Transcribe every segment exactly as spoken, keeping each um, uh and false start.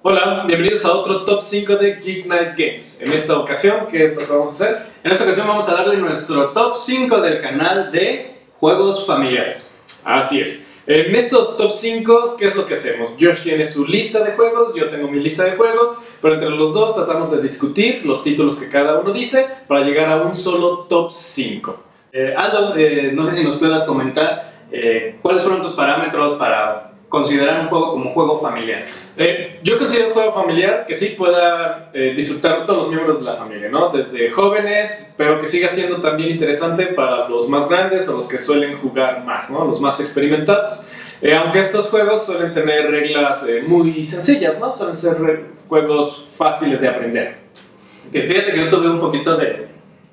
Hola, bienvenidos a otro Top cinco de Geek Night Games. En esta ocasión, ¿qué es lo que vamos a hacer? En esta ocasión vamos a darle nuestro Top cinco del canal de juegos familiares. Así es. En estos Top cinco, ¿qué es lo que hacemos? Josh tiene su lista de juegos, yo tengo mi lista de juegos, pero entre los dos tratamos de discutir los títulos que cada uno dice para llegar a un solo Top cinco. Eh, Aldo, eh, no sé si nos puedas comentar eh, cuáles fueron tus parámetros para considerar un juego como juego familiar. Eh, yo considero un juego familiar que sí pueda eh, disfrutar todos los miembros de la familia, ¿no? Desde jóvenes, pero que siga siendo también interesante para los más grandes o los que suelen jugar más, ¿no? Los más experimentados. Eh, aunque estos juegos suelen tener reglas eh, muy sencillas, ¿no? Suelen ser juegos fáciles de aprender. Que fíjate que yo tuve un poquito de,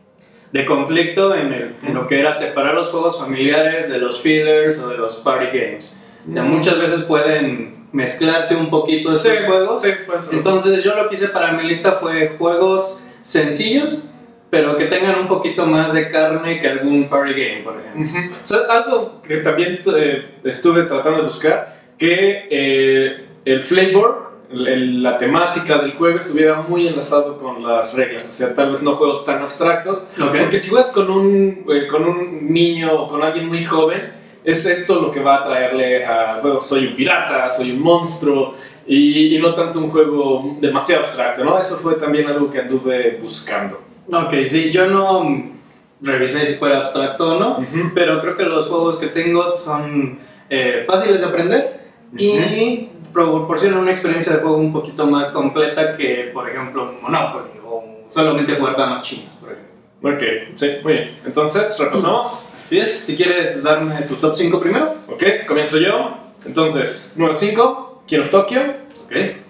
de conflicto en, el, en lo que era separar los juegos familiares de los fillers o de los party games. O sea, muchas veces pueden mezclarse un poquito estos sí, juegos. Sí, puede ser. Entonces yo lo que hice para mi lista fue juegos sencillos, pero que tengan un poquito más de carne que algún party game, por ejemplo. Uh-huh. O sea, algo que también eh, estuve tratando de buscar, que eh, el flavor, el, la temática del juego estuviera muy enlazado con las reglas. O sea, tal vez no juegos tan abstractos. Okay. Porque si juegas con un, eh, con un niño o con alguien muy joven, es esto lo que va a traerle al juego. Soy un pirata, soy un monstruo, y, y no tanto un juego demasiado abstracto, ¿no? Eso fue también algo que anduve buscando. Ok, sí, yo no revisé si fuera abstracto o no, Uh-huh. pero creo que los juegos que tengo son eh, fáciles de aprender uh-huh. y proporcionan una experiencia de juego un poquito más completa que, por ejemplo, Monopoly o solamente jugar damas chinas, por ejemplo. Ok, sí, muy bien. Entonces, repasamos. Así es, si quieres darme tu top cinco primero. Ok, comienzo yo. Entonces, número cinco, King of Tokyo. Ok.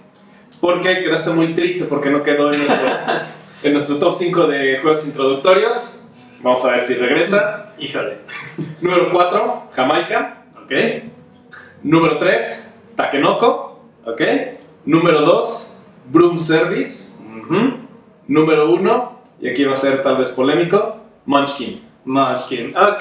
Porque quedaste muy triste porque no quedó en nuestro, en nuestro top cinco de juegos introductorios. Vamos a ver si regresa. Híjole. Número cuatro, Jamaica. Ok. Número tres, Takenoko. Ok. Número dos, Broom Service. Uh-huh. Número uno, y aquí va a ser tal vez polémico, Munchkin. Munchkin. Ok.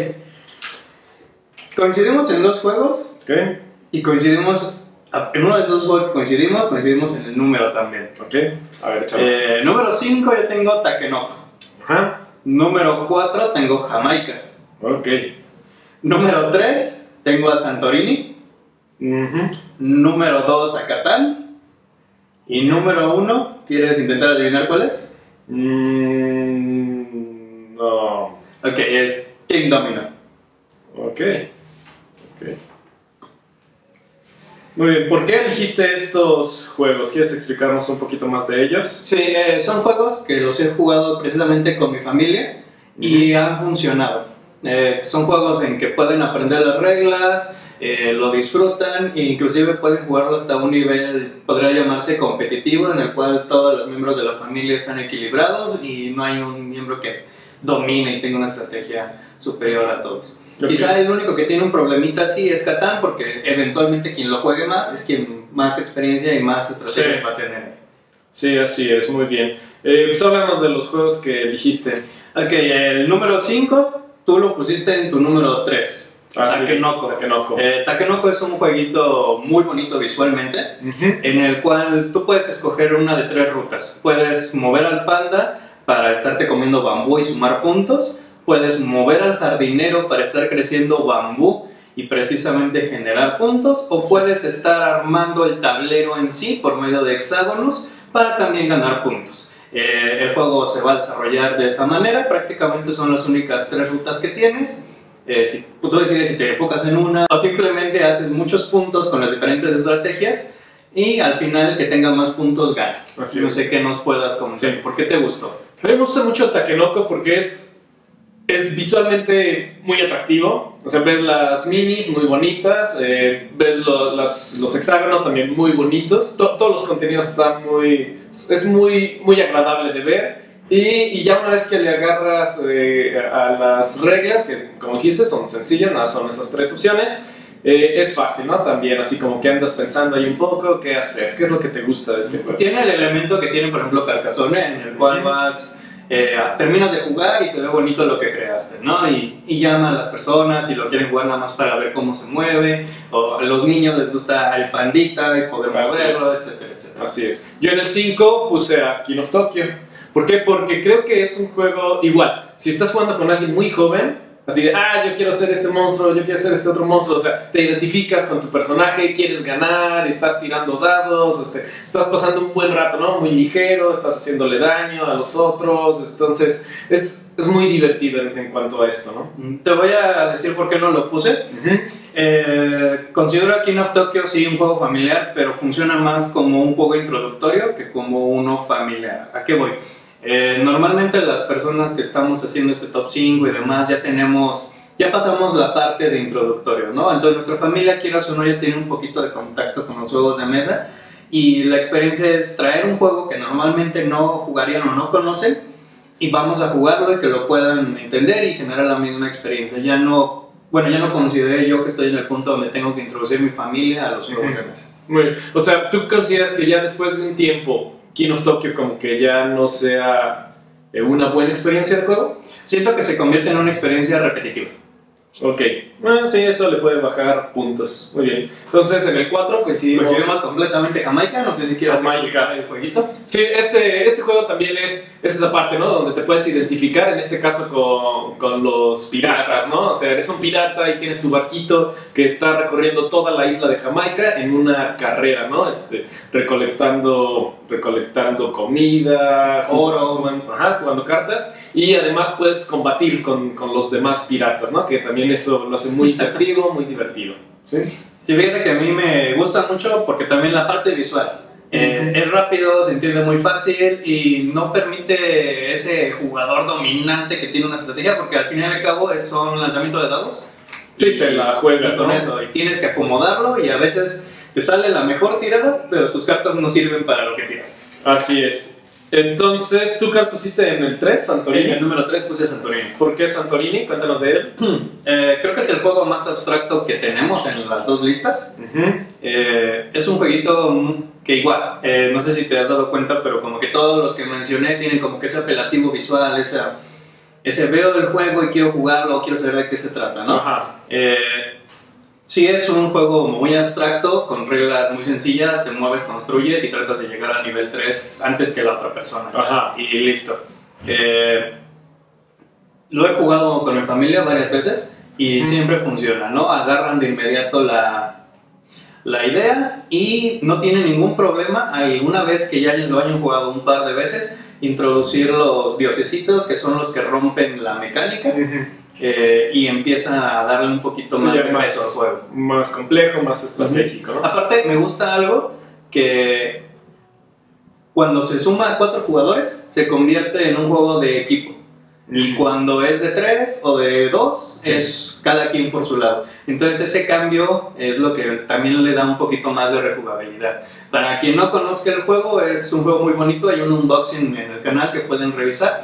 Coincidimos en dos juegos. Ok. Y coincidimos, en uno de esos juegos que coincidimos, coincidimos en el número también. Ok, a ver, chavos. Eh, número cinco yo tengo Takenoko. Ajá. Número cuatro tengo Jamaica. Ok. Número tres tengo a Santorini. Uh-huh. Número dos a Catán. Y número uno, ¿quieres intentar adivinar cuál es? Mm, no. Ok, es King Domino. Ok. Ok. Muy bien, ¿por qué elegiste estos juegos? ¿Quieres explicarnos un poquito más de ellos? Sí, eh, son juegos que los he jugado precisamente con mi familia y uh-huh. han funcionado. Eh, son juegos en que pueden aprender las reglas, eh, lo disfrutan e inclusive pueden jugarlo hasta un nivel, podría llamarse competitivo, en el cual todos los miembros de la familia están equilibrados y no hay un miembro que domine y tenga una estrategia superior a todos. Okay. Quizá el único que tiene un problemita así es Catán, porque eventualmente quien lo juegue más es quien más experiencia y más estrategias sí. va a tener. Sí, así es, muy bien. Eh, pues háblanos de los juegos que eligiste. Ok, el número cinco tú lo pusiste en tu número tres. Ah, Takenoko. Sí, Takenoko. Eh, Takenoko es un jueguito muy bonito visualmente, uh-huh. en el cual tú puedes escoger una de tres rutas. Puedes mover al panda para estarte comiendo bambú y sumar puntos. Puedes mover al jardinero para estar creciendo bambú y precisamente generar puntos. O puedes estar armando el tablero en sí por medio de hexágonos para también ganar puntos. Eh, el juego se va a desarrollar de esa manera. Prácticamente son las únicas tres rutas que tienes. Eh, si tú decides si te enfocas en una o simplemente haces muchos puntos con las diferentes estrategias y al final el que tenga más puntos gana. Así no es. Sé qué nos puedas comentar. Sí. ¿Por qué te gustó? A mí me gusta mucho Takenoko porque es, es visualmente muy atractivo. O sea, ves las minis muy bonitas, eh, ves lo, las, los hexágonos también muy bonitos. To, todos los contenidos están muy... es muy, muy agradable de ver. Y, y ya una vez que le agarras eh, a las reglas, que como dijiste son sencillas, nada, son esas tres opciones, eh, es fácil, ¿no? También así como que andas pensando ahí un poco qué hacer, qué es lo que te gusta de este juego. Tiene el elemento que tiene por ejemplo Carcassonne, en el cual vas eh, terminas de jugar y se ve bonito lo que creaste, ¿no? Y, y llama a las personas y lo quieren jugar nada más para ver cómo se mueve, o a los niños les gusta el pandita y poder Así moverlo, es. etcétera, etcétera. Así es. Yo en el cinco puse a King of Tokyo. ¿Por qué? Porque creo que es un juego igual. Si estás jugando con alguien muy joven, así de, ah, yo quiero ser este monstruo, yo quiero ser este otro monstruo, o sea, te identificas con tu personaje, quieres ganar, estás tirando dados, este, estás pasando un buen rato, ¿no? Muy ligero, estás haciéndole daño a los otros, entonces es, es muy divertido en, en cuanto a esto, ¿no? Te voy a decir por qué no lo puse. Uh-huh. Eh, considero a King of Tokyo sí un juego familiar, pero funciona más como un juego introductorio que como uno familiar. ¿A qué voy? Eh, normalmente las personas que estamos haciendo este top cinco y demás ya tenemos, ya pasamos la parte de introductorio, ¿no? Entonces nuestra familia, quieras o no, ya tiene un poquito de contacto con los juegos de mesa y la experiencia es traer un juego que normalmente no jugarían o no conocen y vamos a jugarlo y que lo puedan entender y generar la misma experiencia. Ya no, bueno, ya no consideré yo que estoy en el punto donde tengo que introducir mi familia a los juegos Uh-huh. de mesa. Muy bien. O sea, ¿tú consideras que ya después de un tiempo King of Tokyo como que ya no sea eh, una buena experiencia de juego? Siento que se convierte en una experiencia repetitiva. Ok, bueno, sí, eso le puede bajar puntos. Muy bien. Entonces, en el cuatro coincidimos. Coincidimos completamente. Jamaica, no sé si quieras Jamaica. explicar el jueguito. Sí, este, este juego también es, es esa parte, ¿no? Donde te puedes identificar, en este caso, con, con los piratas, ¿no? O sea, eres un pirata y tienes tu barquito que está recorriendo toda la isla de Jamaica en una carrera, ¿no? Este, recolectando, recolectando comida, Oro. jugando, ajá, jugando cartas. Y además puedes combatir con, con los demás piratas, ¿no? Que también eso lo hace muy atractivo, muy divertido. ¿Sí? Sí, fíjate que a mí me gusta mucho porque también la parte visual. Eh, Uh-huh. Es rápido, se entiende muy fácil y no permite ese jugador dominante que tiene una estrategia porque al fin y al cabo es un lanzamiento de dados. Sí, te la Y juegas, con ¿no? eso, y tienes que acomodarlo y a veces te sale la mejor tirada, pero tus cartas no sirven para lo que tiras. Así es. Entonces, ¿tú cuál pusiste en el tres, En Santorini? el número tres puse Santorini. ¿Por qué Santorini? Cuéntanos de él. Eh, creo que es el juego más abstracto que tenemos en las dos listas. Uh-huh. Eh, es un jueguito que igual, eh, no sé si te has dado cuenta, pero como que todos los que mencioné tienen como que ese apelativo visual, esa, ese veo el juego y quiero jugarlo, quiero saber de qué se trata, ¿no? Ajá. Eh, sí es un juego muy abstracto, con reglas muy sencillas, te mueves, construyes y tratas de llegar a nivel tres antes que la otra persona. Ajá. Y listo. Eh, lo he jugado con mi familia varias veces y siempre funciona, ¿no? Agarran de inmediato la, la idea y no tienen ningún problema, alguna vez que ya lo hayan jugado un par de veces, introducir los diosesitos, que son los que rompen la mecánica. Uh-huh. Eh, y empieza a darle un poquito Sí, más ya de más- peso al juego. Más complejo, más estratégico, ¿no? Aparte, me gusta algo que cuando se suma a cuatro jugadores, se convierte en un juego de equipo. Y cuando es de tres o de dos, Sí. es cada quien por su lado. Entonces ese cambio es lo que también le da un poquito más de rejugabilidad. Para quien no conozca el juego, es un juego muy bonito. Hay un unboxing en el canal que pueden revisar.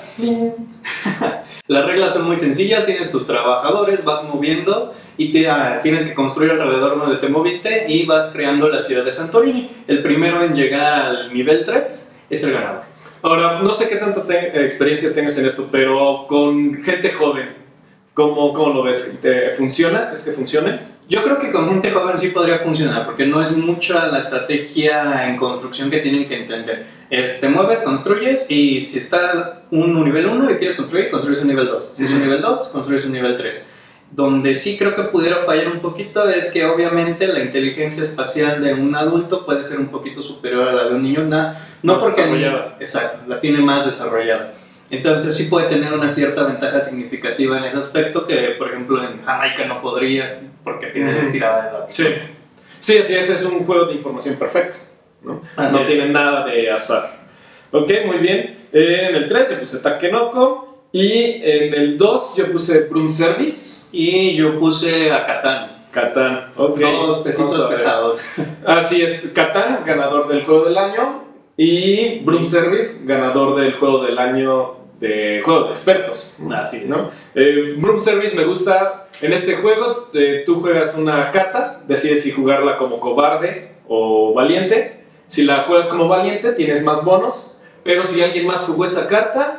Las reglas son muy sencillas, tienes tus trabajadores, vas moviendo y te, ah, tienes que construir alrededor donde te moviste y vas creando la ciudad de Santorini. El primero en llegar al nivel tres es el ganador. Ahora, no sé qué tanta te- experiencia tengas en esto, pero con gente joven, ¿cómo, cómo lo ves? ¿Te funciona? ¿Crees que funcione? Yo creo que con gente joven sí podría funcionar, porque no es mucha la estrategia en construcción que tienen que entender. Es, te mueves, construyes, y si está un nivel uno y quieres construir, construyes un nivel dos. Si es un Ujú. nivel dos, construyes un nivel tres. Donde sí creo que pudiera fallar un poquito es que obviamente la inteligencia espacial de un adulto puede ser un poquito superior a la de un niño, na- no Más porque desarrollada. exacto, la tiene más desarrollada. Entonces sí puede tener una cierta ventaja significativa en ese aspecto que, por ejemplo, en Jamaica no podrías porque tiene Ujú. tirada de dados. Sí. Sí, así es, es un juego de información perfecta, ¿no? Así no es. tiene nada de azar. Ok, muy bien. Eh, en el tres yo puse Takenoko. Y en el dos yo puse Broom Service. Y yo puse a Catán. Catán, ok. Dos pesitos Vamos a ver. pesados. Así es, Catán, ganador del juego del año. Y Broom Service, ganador del juego del año de juego de expertos. Así es. ¿No? Eh, Broom Service me gusta. En este juego, eh, tú juegas una carta, decides si jugarla como cobarde o valiente. Si la juegas como valiente, tienes más bonos. Pero si alguien más jugó esa carta,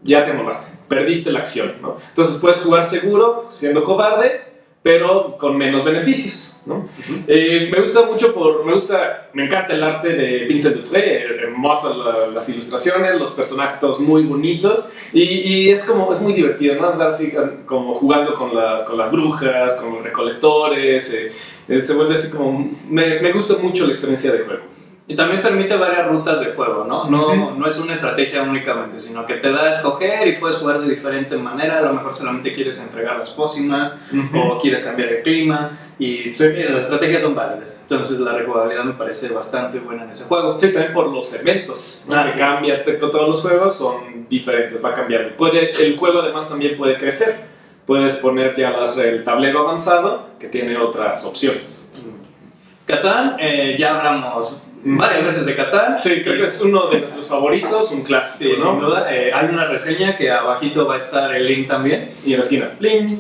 ya te molaste, perdiste la acción, ¿no? Entonces puedes jugar seguro, siendo cobarde, pero con menos beneficios, ¿no? Uh-huh. eh, me gusta mucho por, me gusta, me encanta el arte de Vincent Dutrait, hermosas la, las ilustraciones, los personajes todos muy bonitos, y, y es como, es muy divertido, ¿no? Andar así como jugando con las, con las brujas, con los recolectores, eh, eh, se vuelve así como, me, me gusta mucho la experiencia de juego. Y también permite varias rutas de juego, ¿no? No, uh-huh. no es una estrategia únicamente, sino que te da a escoger y puedes jugar de diferente manera. A lo mejor solamente quieres entregar las pócimas uh-huh. o quieres cambiar el clima. Y sí, las estrategias son válidas. Entonces la rejugabilidad me parece bastante buena en ese juego. Sí, también por los eventos, ¿no? Ah, que sí. Cambia, todos los juegos son diferentes, va cambiando. Puede, el juego además también puede crecer. Puedes poner ya las, el tablero avanzado que tiene otras opciones. Catán, eh, ya hablamos varias veces de Catán. Sí, creo que es uno de nuestros favoritos, un clásico, sí, ¿no? Sin duda, eh, hay una reseña que abajito va a estar el link también. Y en la esquina, ¡pling!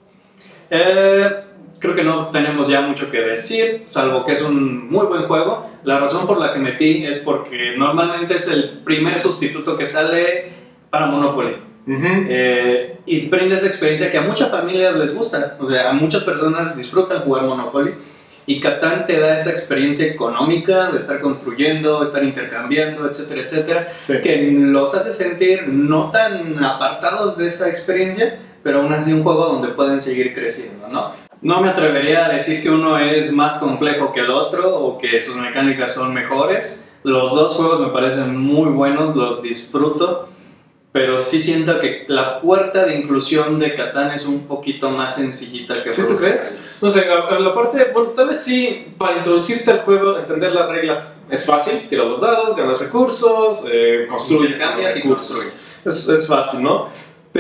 Eh, creo que no tenemos ya mucho que decir, salvo que es un muy buen juego. La razón por la que metí es porque normalmente es el primer sustituto que sale para Monopoly. Uh-huh. eh, y brinda esa experiencia que a muchas familias les gusta. O sea, a muchas personas disfrutan jugar Monopoly. Y Catán te da esa experiencia económica de estar construyendo, estar intercambiando, etcétera, etcétera, sí. que los hace sentir no tan apartados de esa experiencia, pero aún así un juego donde pueden seguir creciendo, ¿no? No me atrevería a decir que uno es más complejo que el otro o que sus mecánicas son mejores. Los dos juegos me parecen muy buenos, los disfruto. Pero sí siento que la puerta de inclusión de Catán es un poquito más sencillita que ¿Sí tú crees? No sé, la, la parte, bueno, tal vez sí, para introducirte al juego, entender las reglas es fácil. Tiras los dados, ganas recursos, eh, construyes, cambias y construyes. Es, es fácil, ¿no?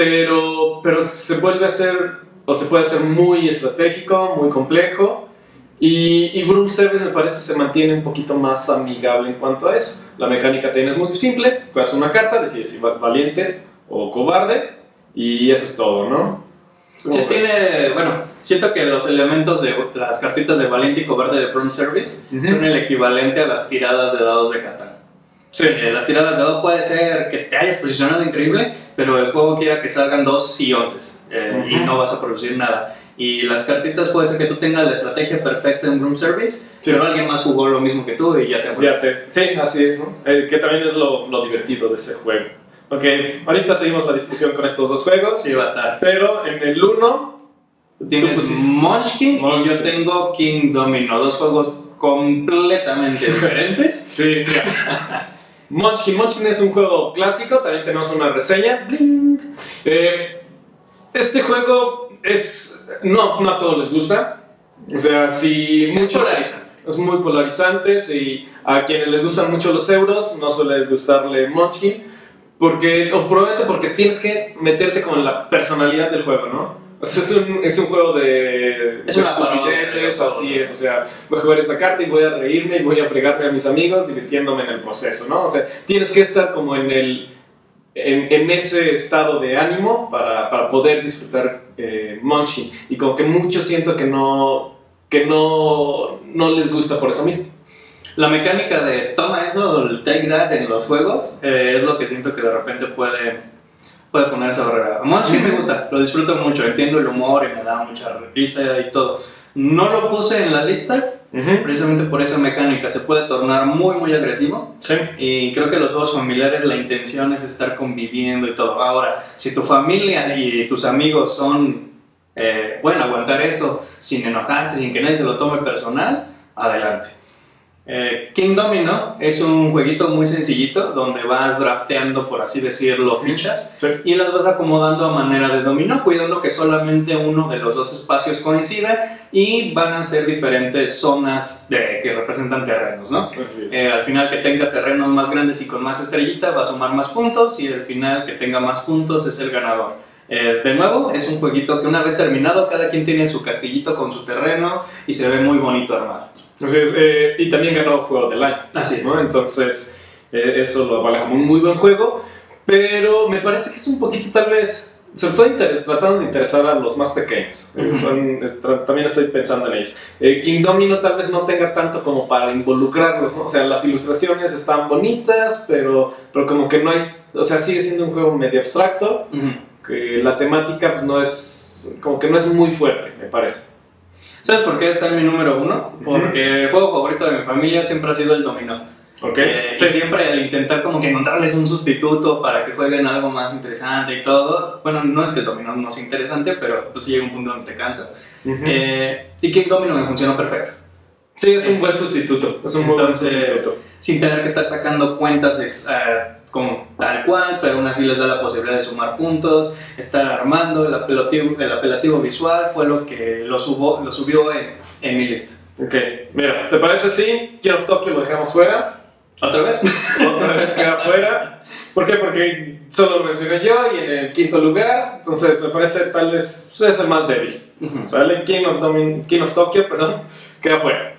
Pero, pero se vuelve a ser, o se puede hacer muy estratégico, muy complejo. Y, y Broom Service me parece se mantiene un poquito más amigable en cuanto a eso. La mecánica también es muy simple, juegas una carta, decides si valiente o cobarde y eso es todo, ¿no? Sí, tiene, bueno, siento que los elementos de las cartitas de valiente y cobarde de Broom Service uh-huh. son el equivalente a las tiradas de dados de Catán. Sí. Eh, las tiradas de dados puede ser que te hayas posicionado increíble, pero el juego quiera que salgan dos y once eh, uh-huh. y no vas a producir nada. Y las cartitas puede ser que tú tengas la estrategia perfecta en Broom Service, sí. pero alguien más jugó lo mismo que tú y ya te ya sé. Sí, así es, ¿no? Eh, que también es lo, lo divertido de ese juego. Ok, ahorita seguimos la discusión con estos dos juegos. Sí, va a estar. Pero en el uno tienes Munchkin y yo tengo King Domino, dos juegos completamente diferentes. Sí, Munchkin, Munchkin es un juego clásico, también tenemos una reseña. Bling. Eh, este juego es no, no a todos les gusta, o sea, si es muchos, polarizante. Es muy polarizante, si a quienes les gustan mucho los euros no suele gustarle Munchkin, porque, o probablemente porque tienes que meterte con la personalidad del juego, ¿no? O sea, es un, es un juego de es una estupideces, así es, o sea, voy a jugar esta carta y voy a reírme y voy a fregarme a mis amigos divirtiéndome en el proceso, ¿no? O sea, tienes que estar como en el En, en ese estado de ánimo para, para poder disfrutar eh, Munchkin, y como que muchos siento que no que no, no les gusta por eso mismo. La mecánica de toma eso, el take that en los juegos eh, es lo que siento que de repente puede, puede poner esa barrera. Munchkin mm-hmm. me gusta, lo disfruto mucho, entiendo el humor y me da mucha risa y todo. No lo puse en la lista uh-huh. precisamente por esa mecánica, se puede tornar muy muy agresivo. Sí. Y creo que los juegos familiares la intención es estar conviviendo y todo. Ahora, si tu familia y tus amigos son eh, pueden aguantar eso sin enojarse, sin que nadie se lo tome personal, adelante. eh, King Domino es un jueguito muy sencillito donde vas drafteando, por así decirlo, fichas sí. y las vas acomodando a manera de dominó, cuidando que solamente uno de los dos espacios coincida, y van a ser diferentes zonas de, que representan terrenos, ¿no? Eh, al final, que tenga terrenos más grandes y con más estrellita va a sumar más puntos, y al final que tenga más puntos es el ganador. Eh, de nuevo, es un jueguito que una vez terminado cada quien tiene su castillito con su terreno y se ve muy bonito armado. Así es, eh, y también ganó Juego del Año. Así es. ¿no? Entonces, eh, eso lo vale como un muy buen juego, pero me parece que es un poquito tal vez sobre todo inter- tratando de interesar a los más pequeños. Eh, son, es- tra- también estoy pensando en ellos. Eh, King Domino tal vez no tenga tanto como para involucrarlos, ¿no? O sea, las ilustraciones están bonitas, pero, pero como que no hay, o sea, sigue siendo un juego medio abstracto, Uh-huh. que la temática pues no es, como que no es muy fuerte, me parece. ¿Sabes por qué está en mi número uno? Porque el juego favorito de mi familia siempre ha sido el dominó. ¿Ok? Eh, Sí. y siempre al intentar como que encontrarles un sustituto para que jueguen algo más interesante y todo, bueno, no es que el dominó no sea interesante, pero pues llega un punto donde te cansas. Ujú. Eh, y King Domino me funcionó perfecto. Sí, es un buen sustituto, es un muy buen Entonces, sustituto. sin tener que estar sacando cuentas ex- eh, con tal cual, pero aún así les da la posibilidad de sumar puntos, estar armando. El apelativo, el apelativo visual fue lo que lo, subo, lo subió en, en mi lista. Ok, mira, ¿te parece si King of Tokyo lo dejamos fuera? ¿Otra vez? Otra vez queda fuera. ¿Por qué? Porque solo lo mencioné yo y en el quinto lugar, entonces me parece tal vez pues, es el más débil. Uh-huh. ¿Sale? King of, Domin King of Tokyo, perdón, queda fuera.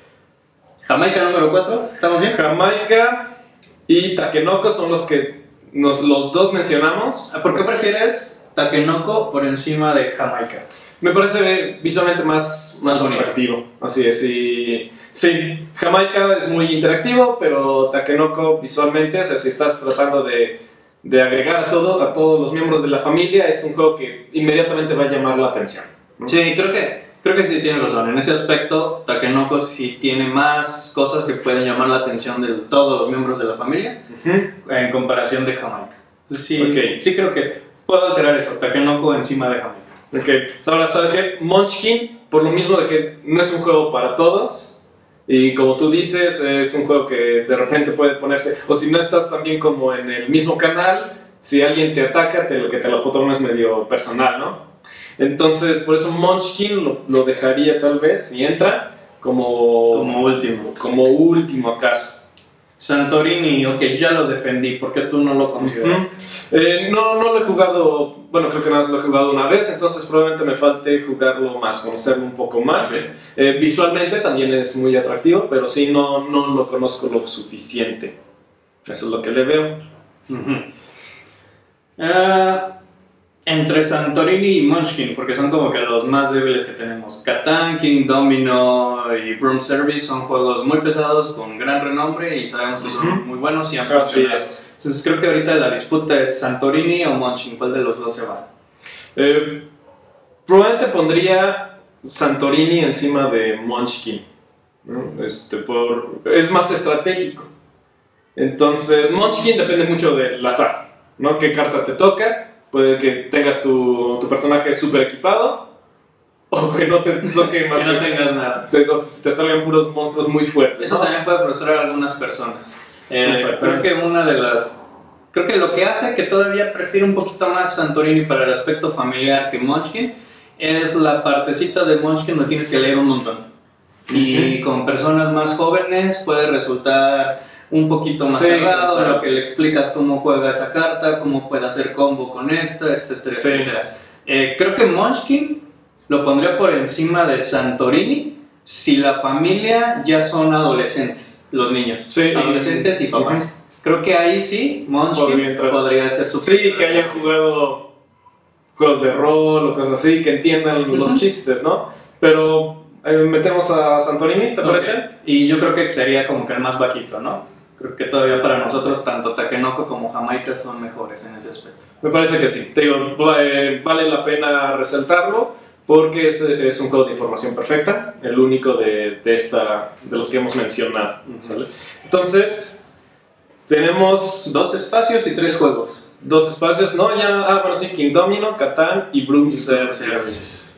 Jamaica número cuatro, ¿estamos bien? Jamaica y Takenoko son los que nos, los dos mencionamos. ¿Por qué prefieres Takenoko por encima de Jamaica? Me parece visualmente más, más Más bonito. atractivo. Así es. Y, sí, Jamaica es muy interactivo, pero Takenoko visualmente, o sea, si estás tratando de, de agregar a, todo, a todos los miembros de la familia, es un juego que inmediatamente va a llamar la atención, ¿no? Sí, creo que, creo que sí tienes razón. En ese aspecto, Takenoko sí tiene más cosas que pueden llamar la atención de todos los miembros de la familia Ujú. en comparación de Jamaica. Entonces, sí, Ok. sí creo que puedo alterar eso, Takenoko encima de Jamaica. Ok, ahora, ¿sabes qué? Munchkin, por lo mismo de que no es un juego para todos, y como tú dices, es un juego que de repente puede ponerse, o si no estás también como en el mismo canal, si alguien te ataca, te, lo que te lo tomes medio personal, ¿no? Entonces, por eso Munchkin lo, lo dejaría tal vez, si entra, como, Como último. como último acaso. Santorini, ok, ya lo defendí, ¿por qué tú no lo consideraste? Ujú. Eh, no, no lo he jugado, bueno, creo que nada más lo he jugado una vez, entonces probablemente me falte jugarlo más, conocerlo un poco más. Ok. Eh, visualmente también es muy atractivo, pero sí no, no lo conozco lo suficiente. Eso es lo que le veo. Ujú. Ah, entre Santorini y Munchkin, porque son como que los más débiles que tenemos. Catan, King Domino y Broom Service son juegos muy pesados, con gran renombre y sabemos que son Ujú. muy buenos y han Así funcionado. es. Entonces creo que ahorita la disputa es Santorini o Munchkin, ¿cuál de los dos se va? Eh, probablemente pondría Santorini encima de Munchkin, ¿no? Este, por, es más estratégico. Entonces, Munchkin depende mucho del azar, ¿no? ¿Qué carta te toca? Puede que tengas tu, tu personaje súper equipado o que no te toque más Que no tengas nada. te, te salgan puros monstruos muy fuertes, Eso ¿no? también puede frustrar a algunas personas. Eh, creo Exactamente. que una de las... Creo que lo que hace que todavía prefiero un poquito más Santorini para el aspecto familiar que Munchkin es la partecita de Munchkin donde tienes que leer un montón. Y con personas más jóvenes puede resultar un poquito más Sí, cerrado, cansado. lo que le explicas cómo juega esa carta, cómo puede hacer combo con esta, etcétera, Sí. etcétera. Eh, creo que Munchkin lo pondría por encima de Santorini si la familia ya son adolescentes, los niños, Sí. adolescentes y papás. Creo que ahí sí, Munchkin Podría entrar. podría ser su Sí, que hayan jugado juegos de rol o cosas así, que entiendan los Ujú. chistes, ¿no? Pero eh, metemos a Santorini, ¿te Ok. parece? Y yo creo que sería como que el más bajito, ¿no? Creo que todavía para nosotros tanto Takenoko como Jamaica son mejores en ese aspecto. Me parece que sí. Te digo, va- eh, vale la pena resaltarlo porque es, es un juego de información perfecta, el único de, de, esta, de los que hemos mencionado, ¿sale? Entonces, tenemos Dos espacios y tres juegos. dos espacios, ¿no? Ya, ah, bueno, sí, King Domino, Catán y Broom Service. Service.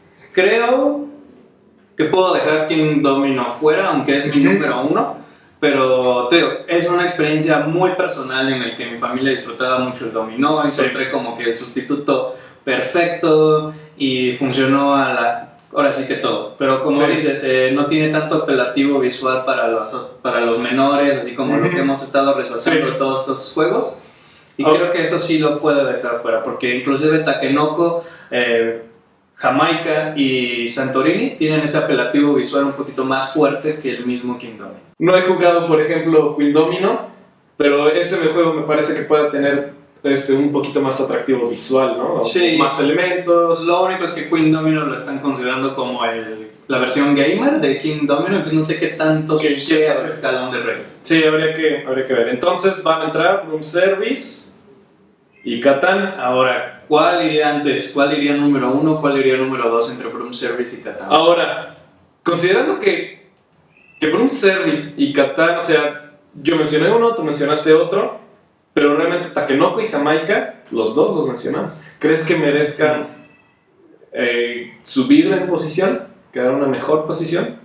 Creo que puedo dejar King Domino fuera, aunque es mi Ujú. número uno. Pero te digo, es una experiencia muy personal en la que mi familia disfrutaba mucho el dominó. Encontré como que el sustituto perfecto y funcionó a la... Ahora sí que todo. Pero como Sí. dices, eh, no tiene tanto apelativo visual para los, para los menores, así como lo Ujú. que hemos estado resaltando Sí. de todos estos juegos. Y Oh. creo que eso sí lo puedo dejar fuera, porque inclusive Takenoko, eh, Jamaica y Santorini tienen ese apelativo visual un poquito más fuerte que el mismo King Domino. No he jugado, por ejemplo, Queen Domino, pero ese juego me parece que pueda tener este, un poquito más atractivo visual, ¿no? Sí. Más elementos. Lo único es que Queen Domino lo están considerando como el, la versión gamer de King Domino, entonces no sé qué tanto ¿Quién sea sabe? ese escalón de reglas. Sí, habría que, habría que ver. Entonces van a entrar Room Service y Catán. Ahora, ¿cuál iría antes? ¿Cuál iría número uno? ¿Cuál iría número dos entre Broom Service y Catán? Ahora, considerando que, que Broom Service y Catán, o sea, yo mencioné uno, tú mencionaste otro, pero realmente Takenoko y Jamaica, los dos los mencionamos. ¿Crees que merezcan eh, subir en posición? ¿Quedar en una mejor posición?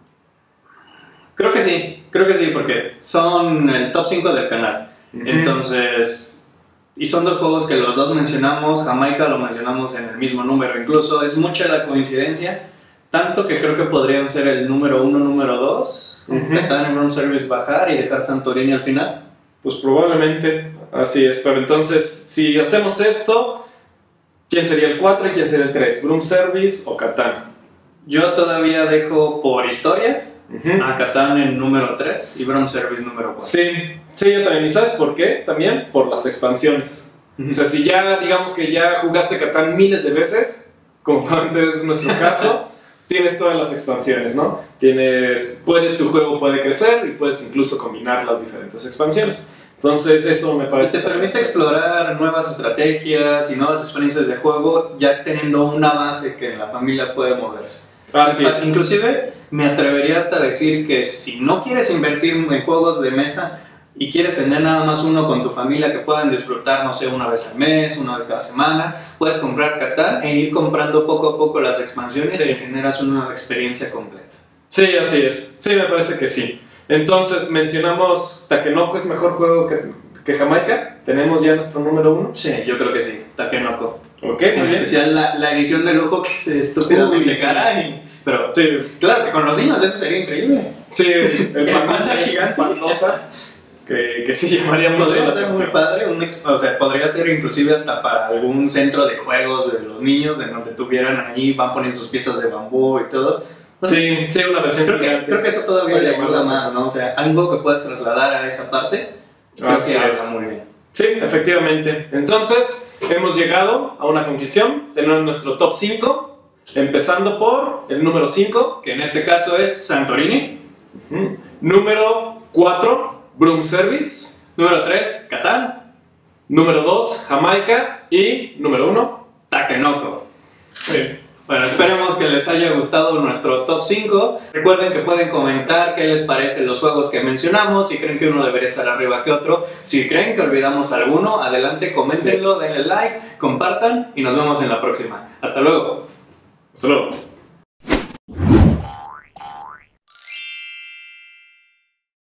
Creo que sí, creo que sí, porque son el top cinco del canal. Uh-huh. Entonces, y son dos juegos que los dos mencionamos, Jamaica lo mencionamos en el mismo número, incluso es mucha la coincidencia, tanto que creo que podrían ser el número uno, número dos, uh-huh. Catán y Room Service bajar y dejar Santorini al final. Pues probablemente, así es, pero entonces, si hacemos esto, ¿quién sería el cuatro y quién sería el tres? ¿Room Service o Catán? Yo todavía dejo por historia uh-huh. a Catán en número tres y Broom Service número cuatro. Sí, sí, yo también. ¿Y sabes por qué? También por las expansiones. Uh-huh. O sea, si ya, digamos que ya jugaste Catán miles de veces, como antes es nuestro caso, tienes todas las expansiones, ¿no? Tienes, puede, tu juego puede crecer y puedes incluso combinar las diferentes expansiones. Entonces eso me parece... Y te permite explorar nuevas estrategias y nuevas experiencias de juego ya teniendo una base que en la familia puede moverse. Así es. Inclusive me atrevería hasta a decir que si no quieres invertir en juegos de mesa y quieres tener nada más uno con tu familia que puedan disfrutar, no sé, una vez al mes, una vez cada semana, puedes comprar Catán e ir comprando poco a poco las expansiones sí. y generas una experiencia completa. Sí, así es. Sí, me parece que sí. Entonces, mencionamos Takenoko es mejor juego que, que Jamaica. ¿Tenemos ya nuestro número uno? Sí, yo creo que sí, Takenoko. Ok, en especial la, la edición de lujo que se estúpidamente sí. cara. Y, pero sí. Claro que con los niños eso sería increíble. Sí, el, el panda gigante. Pandota, que, que sí llamaría mucho podría la estar atención. Muy padre, un, o sea, podría ser inclusive hasta para algún centro de juegos de los niños, en donde tuvieran ahí, van poniendo sus piezas de bambú y todo. Bueno, sí, sí, una versión creo gigante. Que, creo que eso todavía le ayuda más, ¿no? O sea, algo que puedas trasladar a esa parte, creo Así que es. habla muy bien. Sí, efectivamente. Entonces, hemos llegado a una conclusión de nuestro top cinco, empezando por el número cinco, que en este caso es Santorini. Uh-huh. Número cuatro, Broom Service. Número tres, Catán. Número dos, Jamaica. Y número uno, Takenoko. Sí. Bueno, esperemos que les haya gustado nuestro top cinco. Recuerden que pueden comentar qué les parecen los juegos que mencionamos, si creen que uno debería estar arriba que otro, si creen que olvidamos alguno, adelante, coméntenlo, denle like, compartan y nos vemos en la próxima. Hasta luego. Hasta luego.